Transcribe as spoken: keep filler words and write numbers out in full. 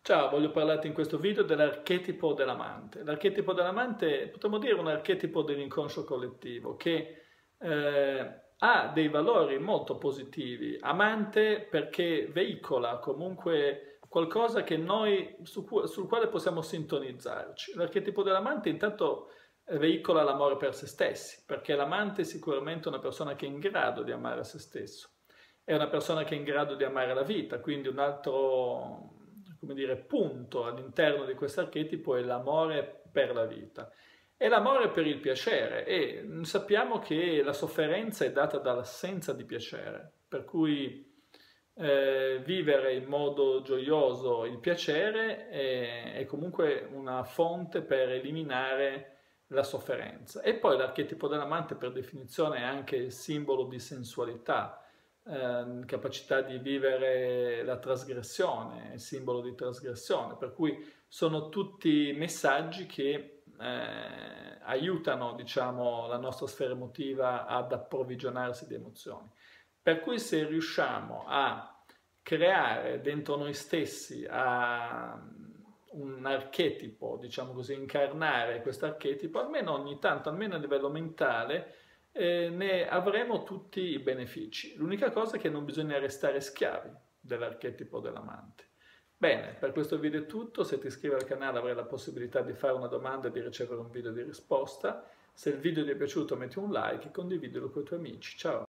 Ciao, voglio parlarti in questo video dell'archetipo dell'amante. L'archetipo dell'amante potremmo dire un archetipo dell'inconscio collettivo che eh, ha dei valori molto positivi. Amante perché veicola comunque qualcosa che noi, su cu- sul quale possiamo sintonizzarci. L'archetipo dell'amante intanto eh, veicola l'amore per se stessi, perché l'amante è sicuramente una persona che è in grado di amare se stesso. È una persona che è in grado di amare la vita, quindi un altro, come dire, punto all'interno di questo archetipo è l'amore per la vita. E l'amore per il piacere, e sappiamo che la sofferenza è data dall'assenza di piacere, per cui eh, vivere in modo gioioso il piacere è, è comunque una fonte per eliminare la sofferenza. E poi l'archetipo dell'amante per definizione è anche il simbolo di sensualità, eh, capacità di vivere la trasgressione, il simbolo di trasgressione, per cui sono tutti messaggi che eh, aiutano, diciamo, la nostra sfera emotiva ad approvvigionarsi di emozioni. Per cui se riusciamo a creare dentro noi stessi a un archetipo, diciamo così, incarnare questo archetipo, almeno ogni tanto, almeno a livello mentale, eh, ne avremo tutti i benefici. L'unica cosa è che non bisogna restare schiavi dell'archetipo dell'amante. Bene, per questo video è tutto. Se ti iscrivi al canale avrai la possibilità di fare una domanda e di ricevere un video di risposta. Se il video ti è piaciuto metti un like e condividilo con i tuoi amici. Ciao!